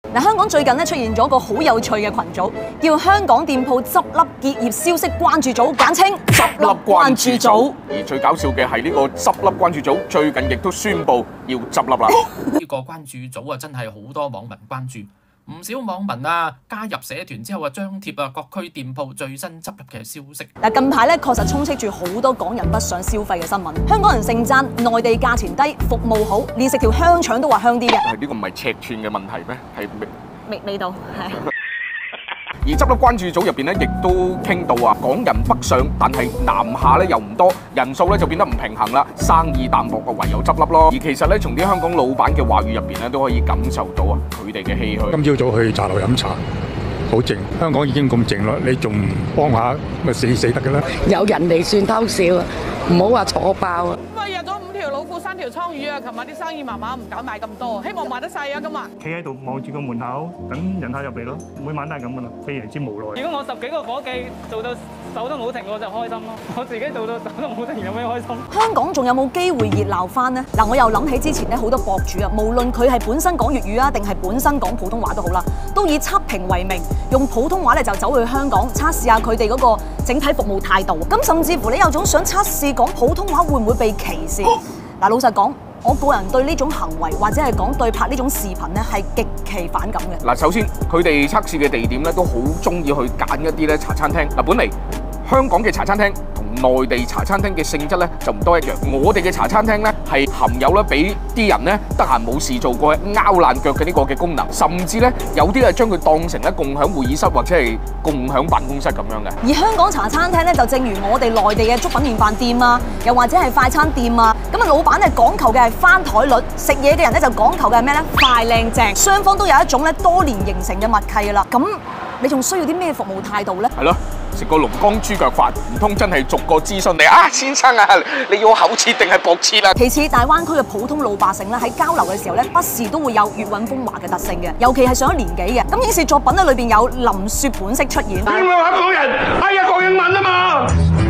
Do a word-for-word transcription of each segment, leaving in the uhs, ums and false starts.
嗱，香港最近咧出現咗個好有趣嘅群組，叫香港店鋪執笠結業消息關注組，簡稱執笠關注組。 而最搞笑嘅係呢個執笠關注組最近亦都宣布要執笠啦。 呢個關注組啊，真係好多網民關注。唔少網民啊加入社團之後啊，張貼啊各區店鋪最新執笠嘅消息。 嗱，近排咧確實充斥住好多港人不想消費嘅新聞。香港人盛讚內地價錢低、服務好，連食條香腸都話香啲嘅。 係呢個唔係尺寸嘅問題咩？係味味道係。 而執笠關注組入邊咧，亦都傾到啊，港人北上，但係南下咧又唔多，人數咧就變得唔平衡啦，生意淡薄啊，唯有執笠咯。而其實咧，從啲香港老闆嘅話語入邊咧，都可以感受到啊，佢哋嘅唏噓。 今朝早去茶樓飲茶，好靜，香港已經咁靜啦，你仲唔幫下咪死死得㗎啦？ 有人嚟算偷笑啊，唔好話坐爆啊！ 咁啊約咗五條老虎三條倉魚啊！琴日啲生意麻麻，唔敢買咁多，希望賣得晒啊！今日企喺度望住個門口等人客入嚟咯，每晚都係咁噶啦，非常之無奈。 如果我十幾個伙計做到手都冇停，我就開心咯。我自己做到手都冇停，有咩開心？ 香港仲有冇機會熱鬧翻呢？嗱，我又諗起之前咧好多博主啊，無論佢係本身講粵語啊，定係本身講普通話都好啦，都以測評為名，用普通話咧就走去香港測試下佢哋嗰個整體服務態度。咁甚至乎你有種想測試講普通話會唔會被歧視？嗱，老實講，我個人對呢種行為或者係講對拍呢種視頻咧係極其反感嘅。 嗱，首先佢哋測試嘅地點咧都好中意去揀一啲咧茶餐廳。嗱，本嚟香港嘅茶餐廳同內地茶餐廳嘅性質咧就唔多一樣。我哋嘅茶餐廳咧係含有咧俾啲人咧得閒冇事做過拗爛腳嘅呢個嘅功能，甚至咧有啲係將佢當成咧共享會議室或者係共享辦公室咁樣嘅。 而香港茶餐廳咧就正如我哋內地嘅粥品麵飯店啊，又或者係快餐店啊，咁啊老闆咧講求嘅係翻台率，食嘢嘅人咧就講求嘅係咩咧？快靚正，雙方都有一種咧多年形成嘅默契噶啦。咁你仲需要啲咩服務態度咧？ 係咯。食個龍江豬腳飯，唔通真係逐個諮詢你啊，先生啊，你要厚切定係薄切啊？ 其次，大灣區嘅普通老百姓咧喺交流嘅時候咧，不時都會有粵韻風華嘅特性嘅，尤其係上咗年紀嘅。咁影視作品咧裏邊有林雪本色出現。 邊個香港人？哎呀，講英文啊嘛！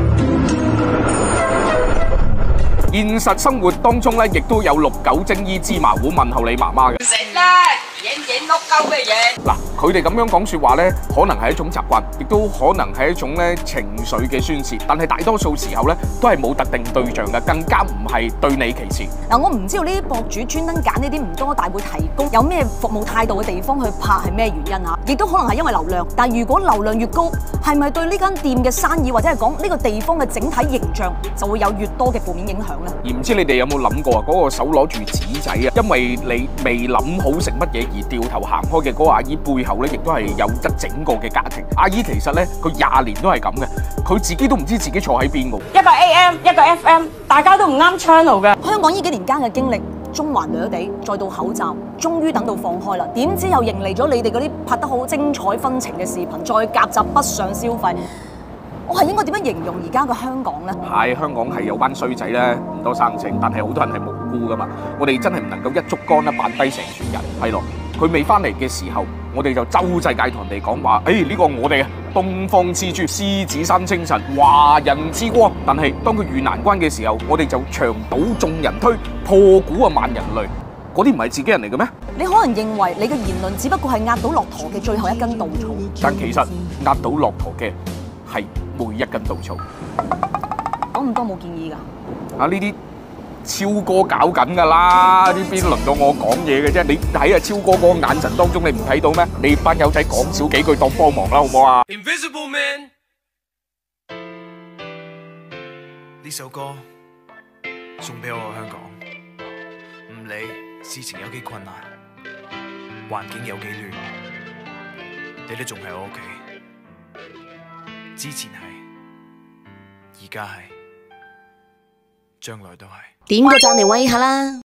現實生活當中咧，亦都有六九精醫芝麻糊問候你媽媽嘅。 食啦，影影碌鳩嘅嘢。 嗱，佢哋咁樣講説話咧，可能係一種習慣，亦都可能係一種咧情緒嘅宣泄。但係大多數時候咧，都係冇特定對象嘅，更加唔係對你歧視。 嗱，我唔知道呢啲博主專登揀呢啲唔多但會提供有咩服務態度嘅地方去拍係咩原因嚇？亦都可能係因為流量。但係如果流量越高，係咪對呢間店嘅生意或者係講呢個地方嘅整體形象就會有越多嘅負面影響咧？ 而唔知你哋有冇諗過啊？嗰個手攞住紙仔啊，因為你未諗好食乜嘢而掉頭行開嘅嗰個阿姨背後咧，亦都係有一整個嘅家庭。阿姨其實咧，佢廿年都係咁嘅，佢自己都唔知自己坐喺邊㗎。 一個 A M， 一個 F M， 大家都唔啱 channel 嘅。 香港呢幾年間嘅經歷，中環掠地，再到口罩，終於等到放開啦。點知又迎嚟咗你哋嗰啲拍得好精彩紛呈嘅視頻，再夾雜不想消費。我係應該點樣形容而家嘅香港呢？ 係香港係有班衰仔咧，唔多生性，但係好多人係無辜噶嘛。我哋真係唔能夠一竹竿一扮低成船人，係咯。佢未翻嚟嘅時候，我哋就周世界同人哋講話，誒呢個我哋啊，東方之珠、獅子山精神、華人之光。但係當佢遇難關嘅時候，我哋就牆倒眾人推，破鼓啊萬人淚。嗰啲唔係自己人嚟嘅咩？ 你可能認為你嘅言論只不過係壓倒駱駝嘅最後一根稻草， 但其實壓倒駱駝嘅係每一根稻草。 講咁多冇建議㗎。 啊呢啲超哥搞緊㗎啦，呢邊輪到我講嘢嘅啫。你睇下超哥嗰個眼神當中，你唔睇到咩？你班友仔講少幾句當幫忙啦，好唔好啊 ？Invisible Man 呢首歌送俾我香港，唔理事情有幾困難，環境有幾亂，你都仲喺我屋企。之前係，而家係，將來都係。 點個讚嚟威下啦！